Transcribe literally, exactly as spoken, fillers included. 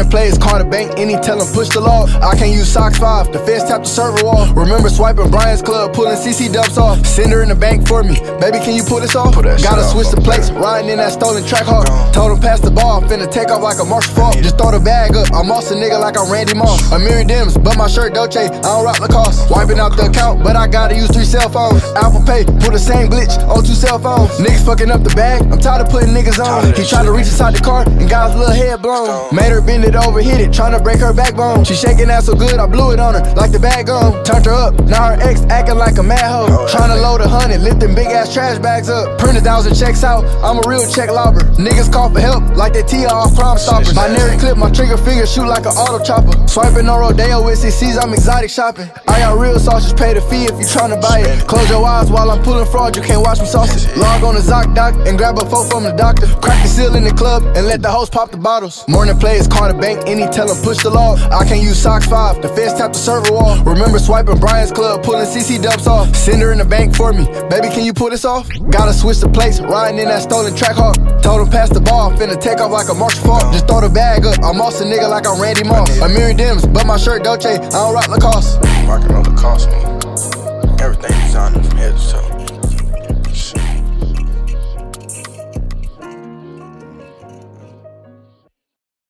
Morning plays, call the bank, Inny tell him push the law. I can't use STACKZ five, the feds tap the server wall. Remember swiping Brian's club, pulling C C dubs off. Send her in the bank for me, baby can you pull this off? Gotta switch the plates, riding in that stolen track hawk. Told him pass the ball, finna take off like a martial fault. Just throw the bag up, I'm off a nigga like I'm Randy Moss. A Miri Dims, but my shirt Dolce, I don't rock Lacoste. Wiping out the account, but I gotta use three cell phones. Apple Pay, put the same glitch on two cell phones. Niggas fucking up the bag, I'm tired of putting niggas on. He tried to reach inside the car and got his little head blown. Made her bend it over, hit it, trying to break her backbone. She shaking ass so good, I blew it on her like the bag on. Turned her up, now her ex acting like a mad hoe. Trying to load a hundred, lift them big ass trash bags up. Print a thousand checks out, I'm a real check lobber. Niggas call for help like they T R off Crime Stoppers. Binary clip, my trigger finger shoot like an auto chopper. Swiping on Rodeo with C Cs, I'm exotic shopping. I got real sauce, just pay the fee if you tryna buy it. Close your eyes while I'm pulling fraud, you can't watch me sauce it. Log on the Zoc doc and grab a phone from the doctor. Crack the seal in the club and let the host pop the bottles. Morning plays, call the bank, Inny tell him push the law. I can't use STACKZ five, the feds tap the server wall. Remember swiping Brian's club, pulling C C dubs off. Send her in the bank for me, baby can you pull this off? Gotta switch the plates, riding in that stolen track hawk. Told him pass the ball, finna take off like a martial fault. Just throw the bag up, I'm off a nigga like I'm Randy Moss. A Miri Dims, but my shirt Dolce, I don't rock Lacoste. Rockin' on Lacoste, me. Everything designer from head to toe.